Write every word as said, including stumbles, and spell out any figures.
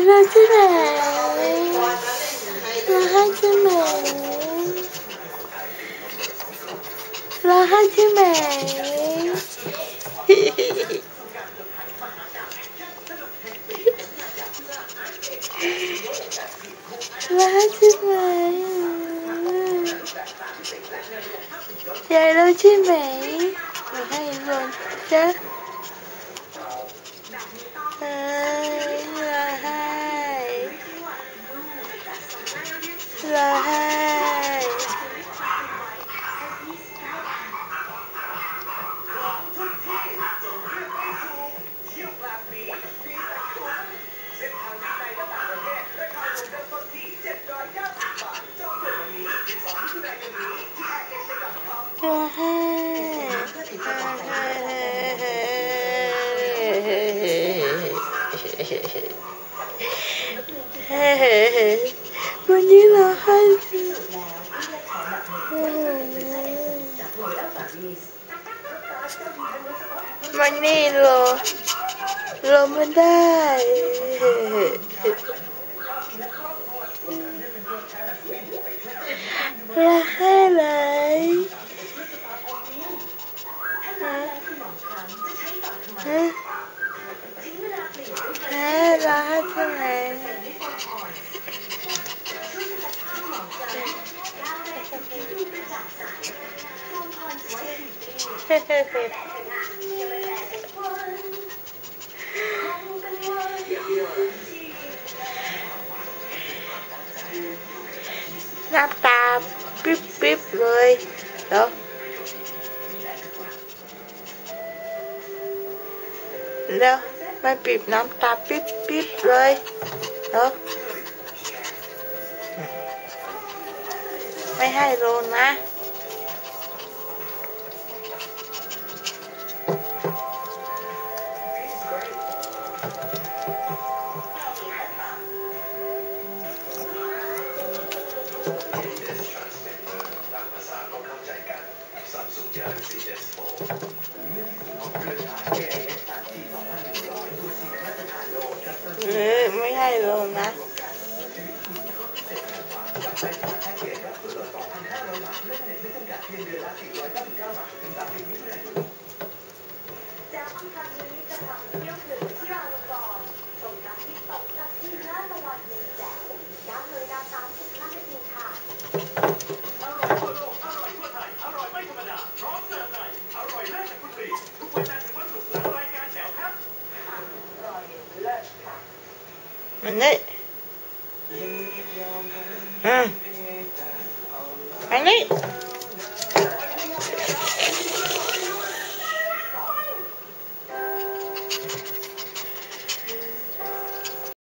เราใช่ไหมเราให้ใช่ไหมเราให้ใช่ไหมเราให้ใช่ไหมยายเราใช่ไหมเราให้ลงจ้ะเอ้ยเราให้เราให้เราให้วันนี้เราให้มันนี่รอรอไม่ได้เราให้เลยฮะฮะเราให้ใช่ไหมน้ำตาปิ๊บปิ๊บเลยเนาะแล้วไม่ปิดน้ำตาปิ๊บปิ๊บเลยเนาะไม่ให้ลงนะเออไม่ให้ลงนะมันนี่อืมอันนี้